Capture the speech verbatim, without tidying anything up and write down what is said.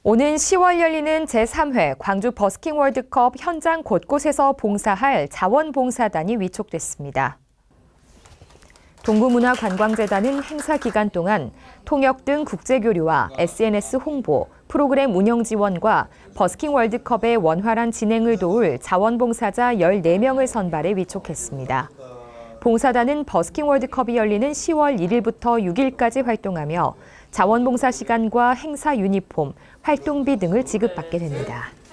오는 시월 열리는 제삼 회 광주 버스킹 월드컵 현장 곳곳에서 봉사할 자원봉사단이 위촉됐습니다. 동구문화관광재단은 행사 기간 동안 통역 등 국제교류와 에스엔에스 홍보, 프로그램 운영 지원과 버스킹 월드컵의 원활한 진행을 도울 자원봉사자 열네 명을 선발해 위촉했습니다. 봉사단은 버스킹 월드컵이 열리는 시월 일일부터 육일까지 활동하며 자원봉사 시간과 행사 유니폼, 활동비 등을 지급받게 됩니다.